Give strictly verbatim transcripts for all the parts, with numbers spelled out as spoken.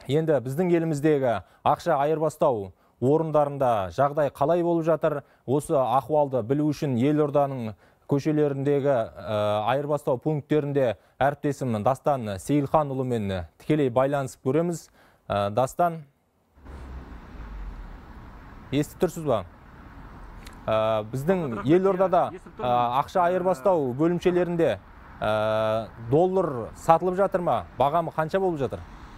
Енді біздің еліміздегі ақша айырбастау орындарында жағдай қалай болып жатыр? Осы ахуалды білу үшін елорданың көшелеріндегі айырбастау пункттерінде әріптесім Дастан Сейілханұлымен тікелей байланысып көреміз. Дастан, естіп тұрсыз ба? Біздің елордада ақша айырбастау бөлімшелерінде доллар сатылып жатыр ма? Бағамы қанша болып жатыр?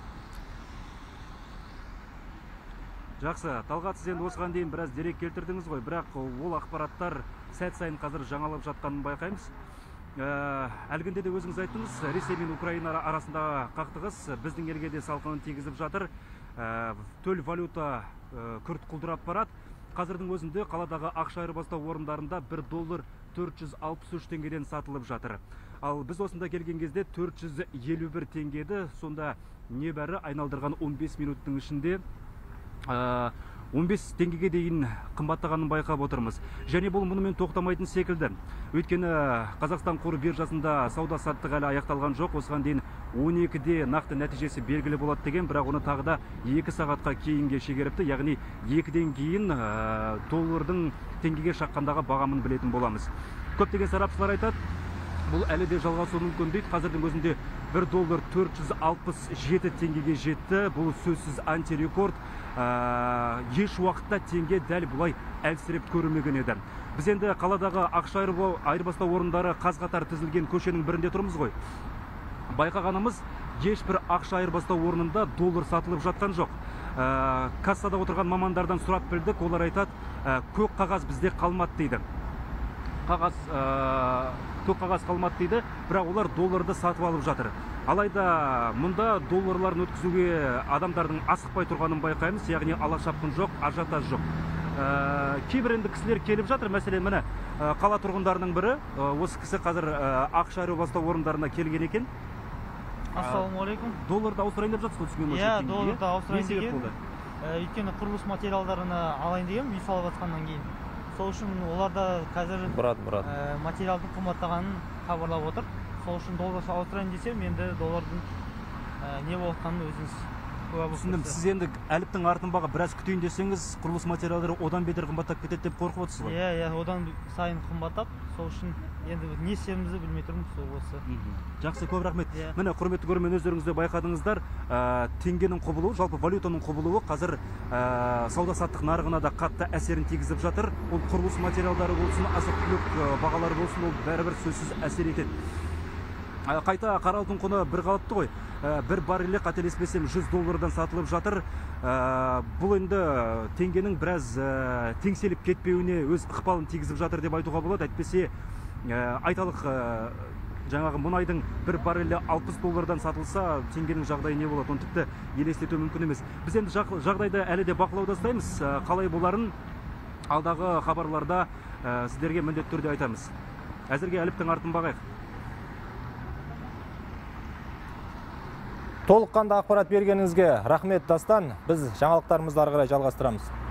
Жақсы, Талғат, сіз енді осыған дейін біраз дерек келтірдіңіз ғой, бірақ ол ақпараттар сәт сайын қазір жаңалып жатқанын байқаймыз. Әлгінде де өзіңіз айттыңыз, Ресей мен Украина арасындағы қақтығыс біздің елге де салқынын тигізіп жатыр. Төл валюта күрт құлдырап барады. Қазірдің өзінде қаладағы ақша айырбастау орындарында бір доллар төрт жүз алпыс үш теңгеден сатылып жатыр. Ал біз осында келген кезде төрт жүз елу бір теңгеді, сонда небәрі айналдырған он бес минуттың ішінде он бес теңгеге дейін қымбаттағанын байқап отырмыз. Және бұл мұнымен тоқтамайтын секілді. Өйткені Қазақстан қор биржасында сауда саттық әлі аяқталған жоқ. Осыған дейін он екіде нақты нәтижесі белгілі болады деген, бірақ оны тағы да екі сағатқа кейінге шегеріпті. Яғни екіден кейін доллардың теңгеге шаққандағы бағамын білетін боламыз. Көптеген сарапшылар айтады, бұл әлі де жалғасуы мүмкін дейді. Қазірдің өзінде бір доллар төрт жүз алпыс жеті теңгеге жетті. Бұл сөзсіз антирекорд. Еш уақытта теңге дәл бұлай әлсіреп көрілмеген еді. Біз енді қаладағы ақша айырбастау орындары қаз-қатар тізілген көшенің бірінде тұрмыз ғой. Байқағанымыз, ешбір ақша айырбастау орнында доллар сатылып жатқан жоқ. Кассада отырған мамандардан сұрап білдік, олар айтады, көк қағаз бізде қалмады дейді. Қағаз, көк қағаз қалмады дейді, бірақ олар долларды сатып алып жатыр. Алайда мұнда долларларын өткізуге адамдардың асықпай тұрғанын байқаймыз, яғни ала-шапқын жоқ, ажиотаж жоқ. Кейбір енді кісілер келіп жатыр, мәселен міне қала тұрғындарының бірі, осы кісі қазір ақша айырбастау орындарына келген екен. Ассалаумағалейкум. Долларды ауыстырайын деп жатсыз ғой, түсінген Иә, долларды ауыстырайын деген. деген. Өйткені құрылыс материалдарына алайын деген, үй салып жатқаннан кейін. Сол үшін оларда қазір материалдың қымбаттағанын хабарлап отыр. Сол үшін доллар ауыстырайын десем, енді доллардың не болғанын өзіңіз куә болсаңыз. Сіз енді әліптің артындағы біраз күтейін десеңіз, құрылыс материалдары одан бетер қымбаттап кетеді деп қорқып отырсыз ғой? Иә, иә, одан сайын қымбаттап, сол үшін енді не істерімізді білмей тұрмыз сол осы. Жақсы, көп рахмет. Міне, құрметті көрермен, өздеріңіз де байқадыңыздар, теңгенің құбылуы, жалпы валютаның құбылуы қазір сауда-саттық нарығына да қатты әсерін тигізіп жатыр. Ол құрылыс материалдары болсын, азық-түлік бағалары болсын, ол бәрібір сөзсіз әсер етеді. Қайта қара алтын құны бір қалыпты ғой. Бір баррелі қателеспесем жүз доллардан сатылып жатыр. Бұл енді теңгенің біраз теңселіп кетпеуіне өз ықпалын тигізіп жатыр деп айтуға болады. Әйтпесе айталық жаңағы мұнайдың бір баррелі алпыс доллардан сатылса, теңгенің жағдайы не болады? Оны тіпті елестету мүмкін емес. Біз енді жағдайды әлі де бақылауда ұстаймыз. Қалай боларын алдағы хабарларда сіздерге міндетті түрде айтамыз. Әзірге әліптің артын бағайық. Толыққанды ақпарат бергеніңізге рахмет, Дастан. Біз жаңалықтарымызды ары қарай жалғастырамыз.